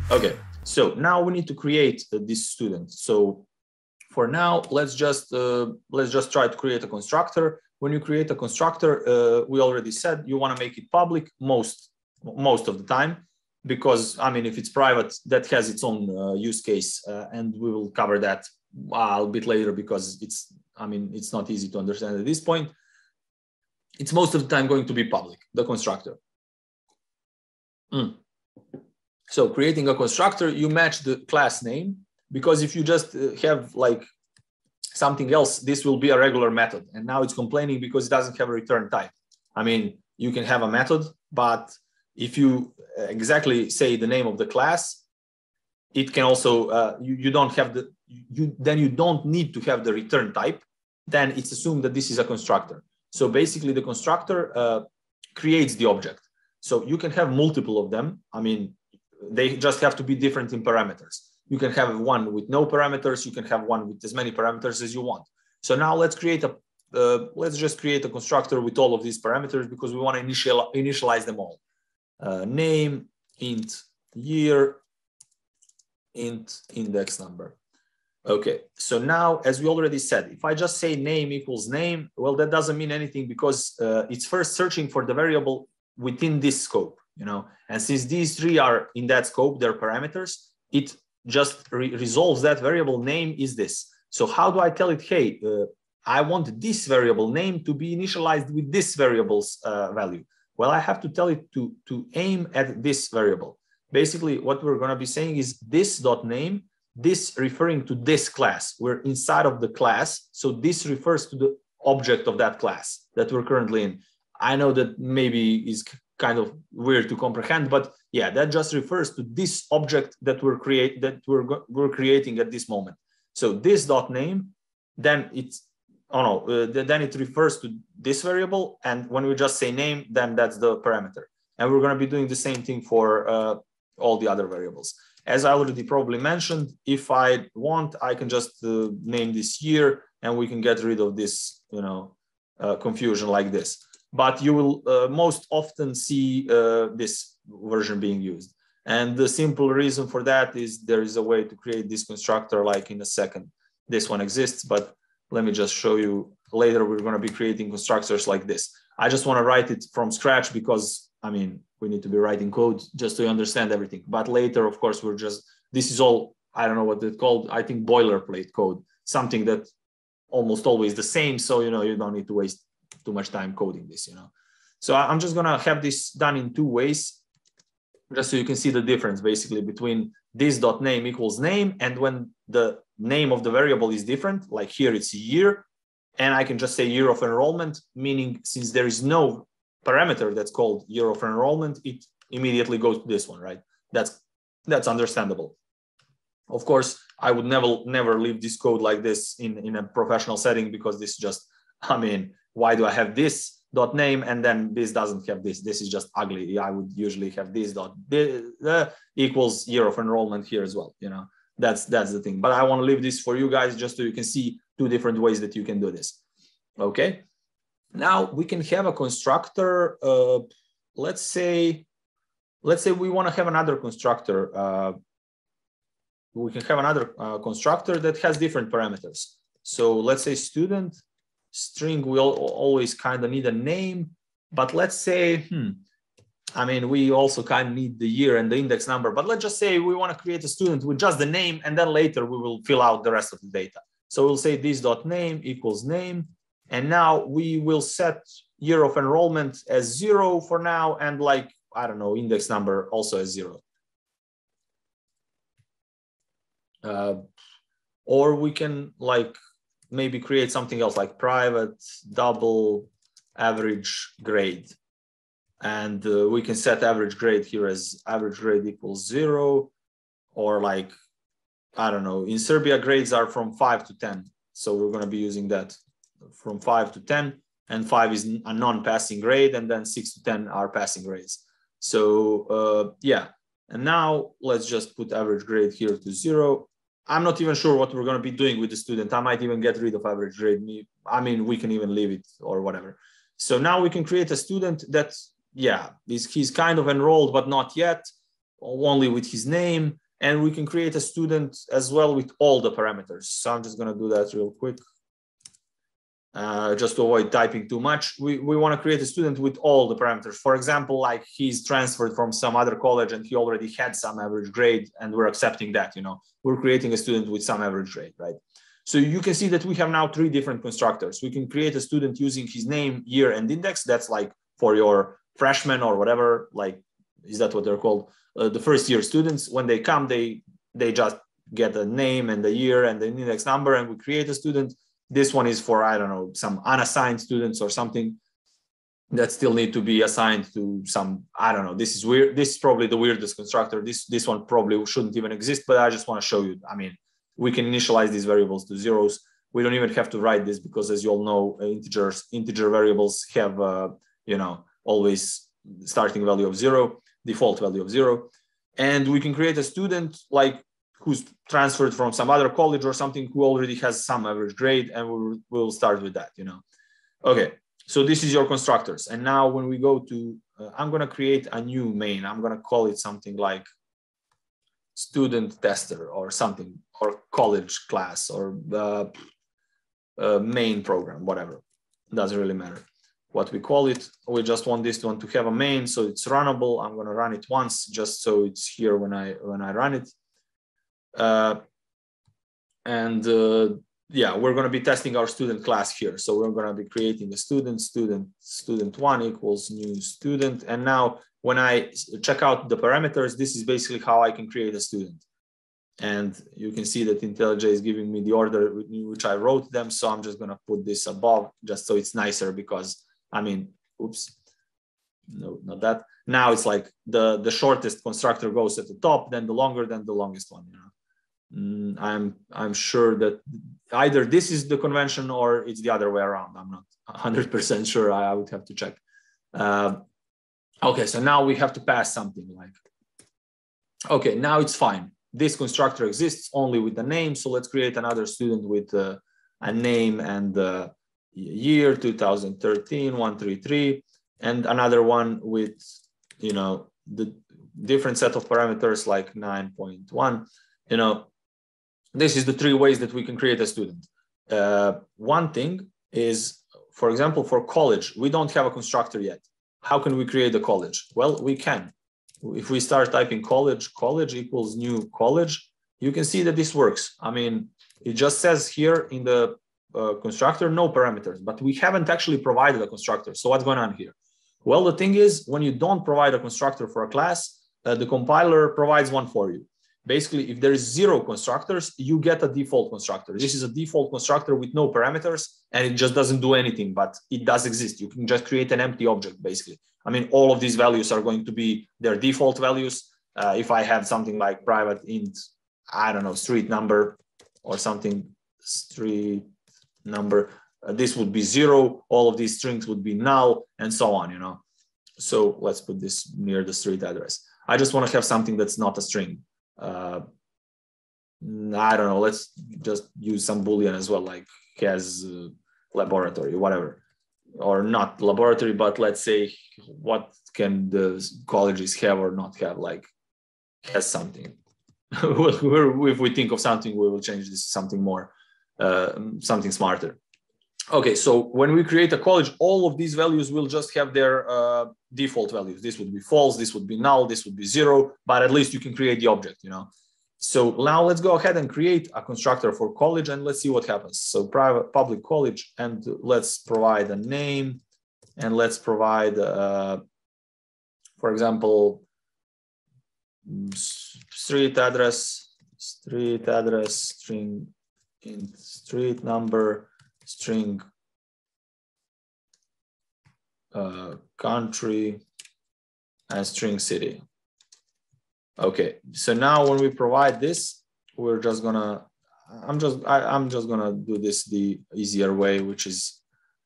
Okay, so now we need to create this student. So for now, let's just try to create a constructor. When you create a constructor, we already said you want to make it public most of the time, because I mean, if it's private, that has its own use case, and we will cover that a bit later, because it's not easy to understand at this point. It's most of the time going to be public, the constructor. So creating a constructor, you match the class name, because if you just have like something else, this will be a regular method. And now it's complaining because it doesn't have a return type. I mean, you can have a method, but if you exactly say the name of the class, it can also, you don't have the, then you don't need to have the return type. Then it's assumed that this is a constructor. So basically the constructor creates the object. So you can have multiple of them. I mean, they just have to be different in parameters. You can have one with no parameters. You can have one with as many parameters as you want. So now let's create a, let's just create a constructor with all of these parameters, because we want to initialize them all. Name, int year, int index number. Okay, so now, as we already said, if I just say name equals name, well, that doesn't mean anything, because it's first searching for the variable within this scope, you know, and since these three are in that scope, their parameters, it just resolves that variable name is this. So how do I tell it, hey, I want this variable name to be initialized with this variable's value? Well, I have to tell it to aim at this variable. Basically, what we're going to be saying is this.name, this referring to this class. We're inside of the class, so this refers to the object of that class that we're currently in. I know that maybe is kind of weird to comprehend, but yeah, that just refers to this object that we're creating at this moment. So this.name, then it's then it refers to this variable, and when we just say name, then that's the parameter. And we're going to be doing the same thing for all the other variables. As I already probably mentioned, if I want, I can just name this year, and we can get rid of this, you know, confusion like this. But you will most often see this version being used. And the simple reason for that is there is a way to create this constructor like in a second. This one exists, but let me just show you later. We're going to be creating constructors like this. I just want to write it from scratch because, I mean, we need to be writing code just to understand everything. But later, of course, this is all, I don't know what it's called. I think boilerplate code, something that almost always the same. So, you know, you don't need to waste too much time coding this, you know. So I'm just going to have this done in two ways, just so you can see the difference basically between this.name equals name, and when the name of the variable is different, like here it's year, and I can just say year of enrollment, meaning since there is no parameter that's called year of enrollment, it immediately goes to this one, right? That's understandable. Of course, I would never leave this code like this in a professional setting, because this just, I mean, why do I have this dot name and then this doesn't have this? This is just ugly. I would usually have this dot equals year of enrollment here as well. You know, that's the thing. But I want to leave this for you guys just so you can see two different ways that you can do this. Okay. Now we can have a constructor. Let's say we want to have another constructor. We can have another constructor that has different parameters. So let's say student string, we'll always kind of need a name, but let's say, I mean, we also kind of need the year and the index number, but let's just say we want to create a student with just the name, and then later we will fill out the rest of the data. So we'll say this.name equals name. And now we will set year of enrollment as 0 for now. And like, I don't know, index number also as 0. Or we can like maybe create something else like private double average grade. And we can set average grade here as average grade equals 0. Or like, I don't know, in Serbia grades are from 5 to 10. So we're going to be using that from 5 to 10, and 5 is a non-passing grade, and then 6 to 10 are passing grades. So yeah, and now let's just put average grade here to 0. I'm not even sure what we're going to be doing with the student. I might even get rid of average grade. I mean, we can even leave it or whatever. So now we can create a student that, yeah, he's kind of enrolled, but not yet. only with his name, and we can create a student as well with all the parameters. So I'm just going to do that real quick. Just to avoid typing too much, we want to create a student with all the parameters. For example, like he's transferred from some other college and he already had some average grade, and we're accepting that, you know, we're creating a student with some average grade, right? So you can see that we have now 3 different constructors. We can create a student using his name, year, and index. That's like for your freshmen or whatever, like, is that what they're called? The first year students, when they come, they just get a name and the year and the index number, and we create a student. This one is for, I don't know, some unassigned students or something that still need to be assigned to some, I don't know, this is weird. This is probably the weirdest constructor. This one probably shouldn't even exist, but I just want to show you. I mean, we can initialize these variables to zeros. We don't even have to write this because, as you all know, integer variables have, you know, always starting value of 0, default value of 0. And we can create a student like who's transferred from some other college or something, who already has some average grade, and we'll start with that, you know. Okay, so this is your constructors. And now when we go to, I'm going to create a new main. I'm going to call it something like student tester or something, or college class, or main program, whatever. Doesn't really matter what we call it. We just want this one to have a main, so it's runnable. I'm going to run it once just so it's here when I run it. Yeah, we're going to be testing our student class here. So we're going to be creating a student one equals new student. And now when I check out the parameters, this is basically how I can create a student. And you can see that IntelliJ is giving me the order which I wrote them. So I'm just going to put this above just so it's nicer, because I mean, oops, no, not that. Now it's like the shortest constructor goes at the top, then the longer, then the longest one, you know. I'm sure that either this is the convention or it's the other way around. I'm not 100% sure. I would have to check. Okay, so now we have to pass something like, okay, now it's fine. This constructor exists only with the name. So let's create another student with a name and year 2013 133, and another one with, you know, the different set of parameters like 9.1. You know, this is the 3 ways that we can create a student. One thing is, for example, for college, we don't have a constructor yet. How can we create a college? Well, we can. If we start typing college equals new college, you can see that this works. I mean, it just says here in the constructor, no parameters, but we haven't actually provided a constructor. So what's going on here? Well, the thing is, when you don't provide a constructor for a class, the compiler provides one for you. Basically, if there is 0 constructors, you get a default constructor. This is a default constructor with no parameters, and it just doesn't do anything, but it does exist. You can just create an empty object, basically. I mean, all of these values are going to be their default values. If I have something like private int, I don't know, street number or something, street number, this would be 0. All of these strings would be null, and so on, you know. So let's put this near the street address. I just want to have something that's not a string. I don't know, let's just use some Boolean as well, like has laboratory, whatever, or not laboratory, but let's say what can the colleges have or not have, like has something. If we think of something, we will change this to something more, something smarter. Okay, so when we create a college, all of these values will just have their default values. This would be false, this would be null, this would be 0, but at least you can create the object, you know. So now let's go ahead and create a constructor for college, and let's see what happens. So private public college, and let's provide a name, and let's provide, for example, street address, string in street number, string country, and string city. Okay, so now when we provide this, we're just gonna, I'm just gonna do this the easier way, which is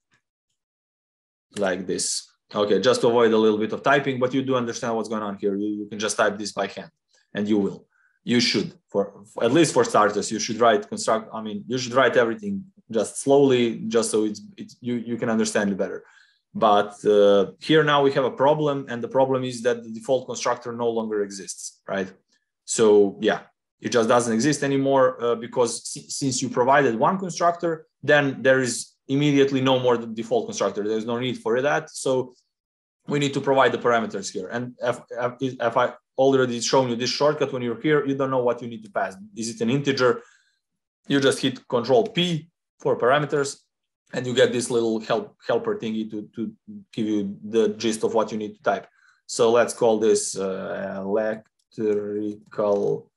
like this. Okay, just to avoid a little bit of typing, but you do understand what's going on here. You can just type this by hand, and you should, for at least for starters, you should write you should write everything just slowly, just so you can understand it better. But here now we have a problem, and the problem is that the default constructor no longer exists, right? So yeah, it just doesn't exist anymore because since you provided one constructor, then there is immediately no more default constructor. There's no need for that. So we need to provide the parameters here. And if I already shown you this shortcut, when you're here, you don't know what you need to pass. Is it an integer? You just hit Control P for parameters, and you get this little helper thingy to give you the gist of what you need to type. So let's call this electrical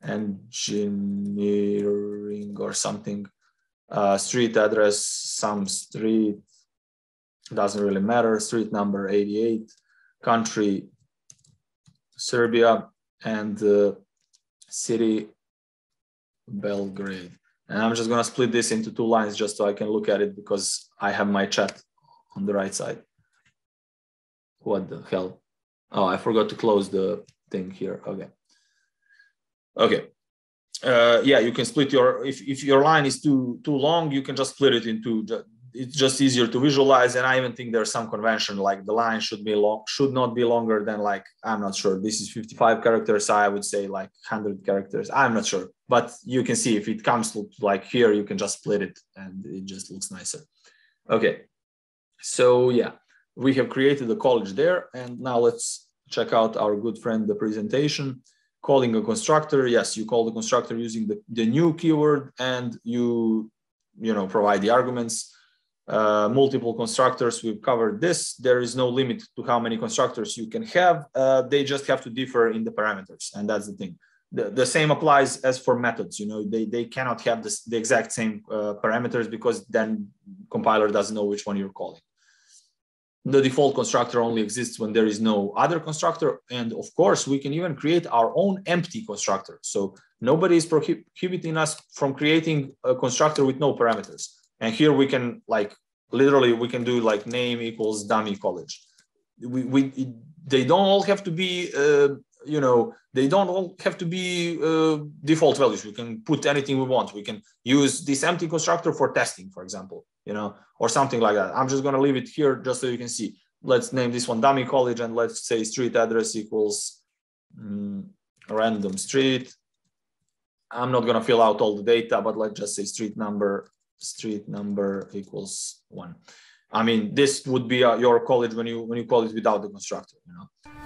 engineering or something. Street address, some street, doesn't really matter. Street number 88, country, Serbia, and city, Belgrade. And I'm just gonna split this into 2 lines just so I can look at it because I have my chat on the right side. What the hell? Oh, I forgot to close the thing here. Okay. Okay. Yeah, you can split your, if your line is too long, you can just split it into, it's just easier to visualize. And I even think there's some convention, like the line should not be longer than, like, I'm not sure. This is 55 characters. I would say like 100 characters. I'm not sure, but you can see if it comes to like here, you can just split it and it just looks nicer. Okay. So yeah, we have created a college there. And now let's check out our good friend, the presentation. Calling a constructor. Yes, you call the constructor using the new keyword, and you provide the arguments. Multiple constructors, we've covered this. There is no limit to how many constructors you can have. They just have to differ in the parameters, and that's the thing. The same applies as for methods. They cannot have the exact same parameters because then compiler doesn't know which one you're calling. The default constructor only exists when there is no other constructor. And of course, we can even create our own empty constructor. So nobody is prohibiting us from creating a constructor with no parameters. And here we can literally we can do like name equals dummy college. They don't all have to be, they don't all have to be default values. We can put anything we want. We can use this empty constructor for testing, for example, or something like that. I'm just going to leave it here just so you can see. Let's name this one dummy college, and let's say street address equals random street. I'm not going to fill out all the data, but let's just say street number equals 1. I mean, this would be your college when you call it without the constructor,